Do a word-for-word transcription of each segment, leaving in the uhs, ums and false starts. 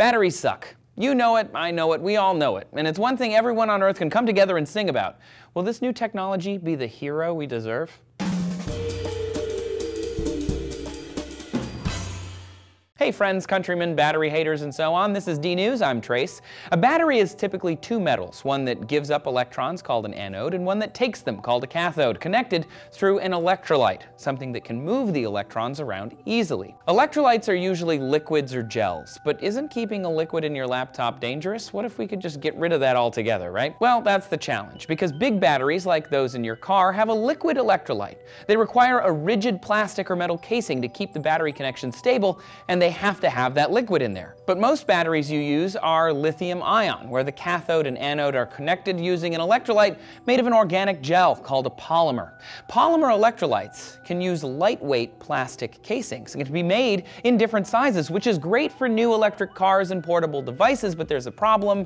Batteries suck. You know it, I know it, we all know it. And it's one thing everyone on Earth can come together and sing about. Will this new technology be the hero we deserve? Hey friends, countrymen, battery haters, and so on. This is D News, I'm Trace. A battery is typically two metals, one that gives up electrons called an anode and one that takes them called a cathode, connected through an electrolyte, something that can move the electrons around easily. Electrolytes are usually liquids or gels, but isn't keeping a liquid in your laptop dangerous? What if we could just get rid of that altogether, right? Well, that's the challenge, because big batteries like those in your car have a liquid electrolyte. They require a rigid plastic or metal casing to keep the battery connection stable, and they have to have that liquid in there. But most batteries you use are lithium ion, where the cathode and anode are connected using an electrolyte made of an organic gel called a polymer. Polymer electrolytes can use lightweight plastic casings and can be made in different sizes, which is great for new electric cars and portable devices, but there's a problem.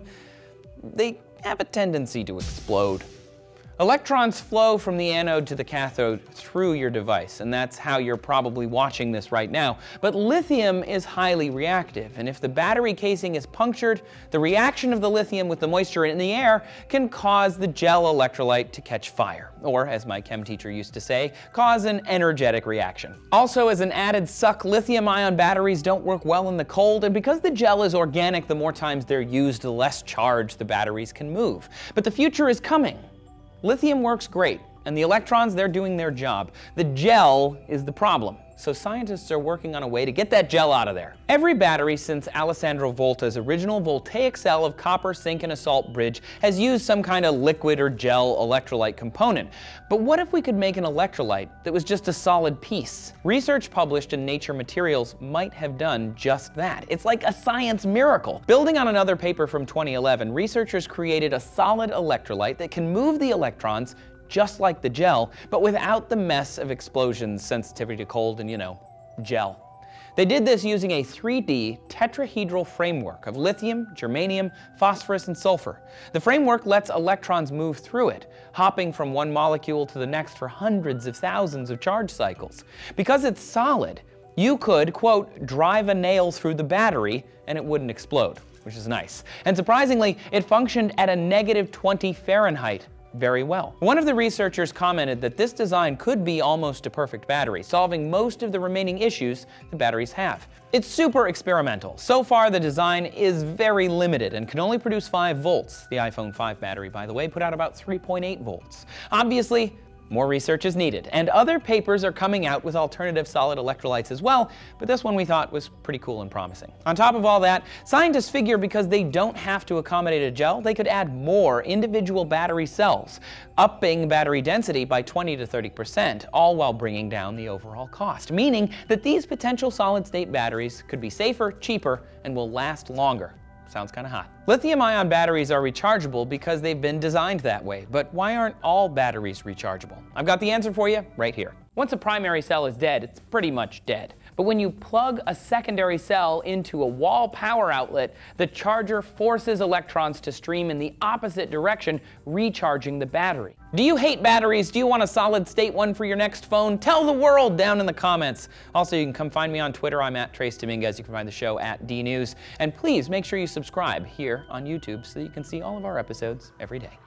They have a tendency to explode. Electrons flow from the anode to the cathode through your device, and that's how you're probably watching this right now. But lithium is highly reactive, and if the battery casing is punctured, the reaction of the lithium with the moisture in the air can cause the gel electrolyte to catch fire, or as my chem teacher used to say, cause an energetic reaction. Also, as an added suck, lithium-ion batteries don't work well in the cold, and because the gel is organic, the more times they're used, the less charge the batteries can move. But the future is coming. Lithium works great, and the electrons, they're doing their job. The gel is the problem, so scientists are working on a way to get that gel out of there. Every battery since Alessandro Volta's original voltaic cell of copper, zinc, and a salt bridge has used some kind of liquid or gel electrolyte component. But what if we could make an electrolyte that was just a solid piece? Research published in Nature Materials might have done just that. It's like a science miracle. Building on another paper from twenty eleven, researchers created a solid electrolyte that can move the electrons just like the gel, but without the mess of explosions, sensitivity to cold, and you know, gel. They did this using a three D tetrahedral framework of lithium, germanium, phosphorus, and sulfur. The framework lets electrons move through it, hopping from one molecule to the next for hundreds of thousands of charge cycles. Because it's solid, you could, quote, drive a nail through the battery and it wouldn't explode, which is nice. And surprisingly, it functioned at a negative twenty Fahrenheit very well. One of the researchers commented that this design could be almost a perfect battery, solving most of the remaining issues the batteries have. It's super experimental. So far, the design is very limited and can only produce five volts. The iPhone five battery, by the way, put out about three point eight volts. Obviously, more research is needed, and other papers are coming out with alternative solid electrolytes as well, but this one we thought was pretty cool and promising. On top of all that, scientists figure because they don't have to accommodate a gel, they could add more individual battery cells, upping battery density by twenty to thirty percent, all while bringing down the overall cost, meaning that these potential solid-state batteries could be safer, cheaper, and will last longer. Sounds kind of hot. Lithium-ion batteries are rechargeable because they've been designed that way, but why aren't all batteries rechargeable? I've got the answer for you right here. Once a primary cell is dead, it's pretty much dead. But when you plug a secondary cell into a wall power outlet, the charger forces electrons to stream in the opposite direction, recharging the battery. Do you hate batteries? Do you want a solid-state one for your next phone? Tell the world down in the comments. Also, you can come find me on Twitter. I'm at Trace Dominguez. You can find the show at D News. And please make sure you subscribe here on YouTube so that you can see all of our episodes every day.